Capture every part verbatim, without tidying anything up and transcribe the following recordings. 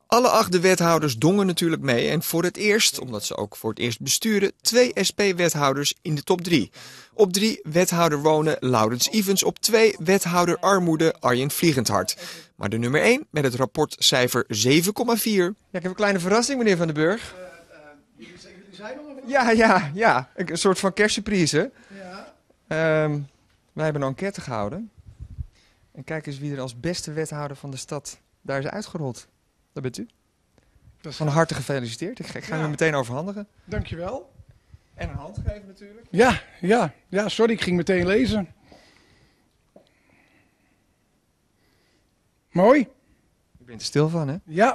Alle acht de wethouders dongen natuurlijk mee en voor het eerst, omdat ze ook voor het eerst besturen, twee S P-wethouders in de top drie. Op drie wethouder wonen Laurens Ivens, op twee wethouder armoede Arjen Vliegendhart. Maar de nummer één met het rapportcijfer zeven komma vier. Ja, ik heb een kleine verrassing, meneer Van den Burg. Uh, uh, jullie zijn nog een... Ja, ja, ja. Een soort van kerstsurprise. Ja. Um, wij hebben een enquête gehouden. En kijk eens wie er als beste wethouder van de stad daar is uitgerold. Dat bent u. Dat is... Van harte gefeliciteerd. Ik ga, ik ga ja. hem meteen overhandigen. Dankjewel. En een hand geven natuurlijk. Ja, ja, ja, sorry, ik ging meteen lezen. Mooi. Je bent er stil van, hè? Ja.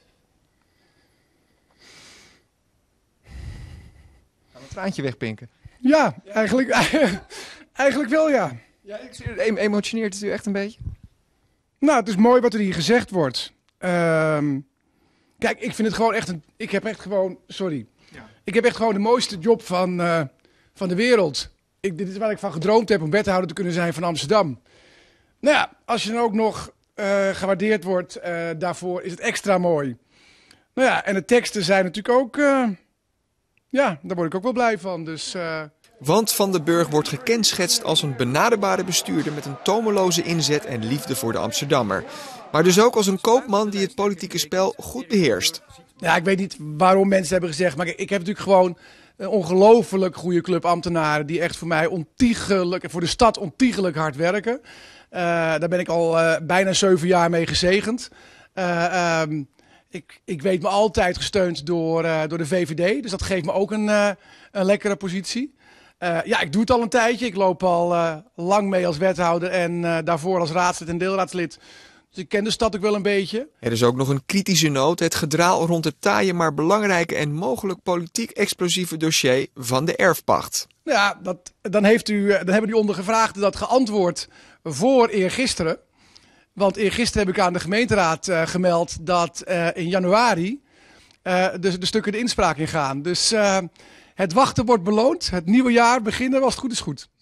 Gaan we een traantje wegpinken? Ja, eigenlijk, eigenlijk wel, ja. Ja, ik zie het. Emotioneert het u echt een beetje? Nou, het is mooi wat er hier gezegd wordt. Um, kijk, ik vind het gewoon echt een... Ik heb echt gewoon... Sorry. Ja. Ik heb echt gewoon de mooiste job van, uh, van de wereld. Ik, dit is waar ik van gedroomd heb om wethouder te kunnen zijn van Amsterdam. Nou ja, als je dan ook nog uh, gewaardeerd wordt uh, daarvoor, is het extra mooi. Nou ja, en de teksten zijn natuurlijk ook... Uh, ja, daar word ik ook wel blij van. Dus... Uh, Want Van den Burg wordt gekenschetst als een benaderbare bestuurder met een tomeloze inzet en liefde voor de Amsterdammer. Maar dus ook als een koopman die het politieke spel goed beheerst. Ja, ik weet niet waarom mensen hebben gezegd, maar ik heb natuurlijk gewoon een ongelooflijk goede club ambtenaren die echt voor mij ontiegelijk, voor de stad ontiegelijk hard werken. Uh, daar ben ik al uh, bijna zeven jaar mee gezegend. Uh, um, ik, ik weet me altijd gesteund door, uh, door de V V D, dus dat geeft me ook een, uh, een lekkere positie. Uh, ja, ik doe het al een tijdje. Ik loop al uh, lang mee als wethouder en uh, daarvoor als raadslid en deelraadslid. Dus ik ken de stad ook wel een beetje. Er is ook nog een kritische noot. Het gedraal rond het taaie maar belangrijke en mogelijk politiek explosieve dossier van de erfpacht. Ja, dat, dan, heeft u, dan hebben die ondergevraagden dat geantwoord voor eergisteren. Want eergisteren heb ik aan de gemeenteraad uh, gemeld dat uh, in januari uh, de, de stukken de inspraak ingaan. Dus uh, het wachten wordt beloond. Het nieuwe jaar beginnen als het goed is goed.